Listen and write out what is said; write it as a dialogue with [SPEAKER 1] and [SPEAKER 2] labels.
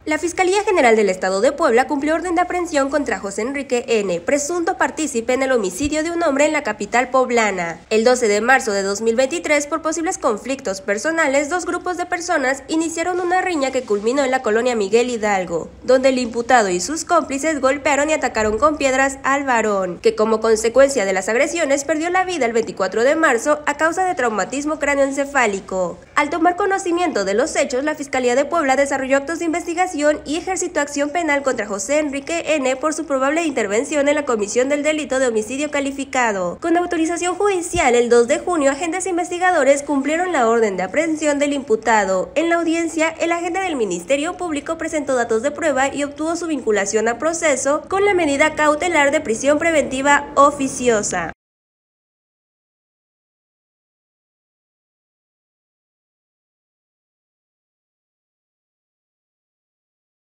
[SPEAKER 1] La Fiscalía General del Estado de Puebla cumplió orden de aprehensión contra José Enrique N., presunto partícipe en el homicidio de un hombre en la capital poblana. El 12 de marzo de 2023, por posibles conflictos personales, dos grupos de personas iniciaron una riña que culminó en la colonia Miguel Hidalgo, donde el imputado y sus cómplices golpearon y atacaron con piedras al varón, que como consecuencia de las agresiones perdió la vida el 24 de marzo a causa de traumatismo cráneoencefálico. Al tomar conocimiento de los hechos, la Fiscalía de Puebla desarrolló actos de investigación y ejercitó acción penal contra José Enrique N. por su probable intervención en la comisión del delito de homicidio calificado. Con autorización judicial, el 2 de junio, agentes investigadores cumplieron la orden de aprehensión del imputado. En la audiencia, el agente del Ministerio Público presentó datos de prueba y obtuvo su vinculación a proceso con la medida cautelar de prisión preventiva oficiosa.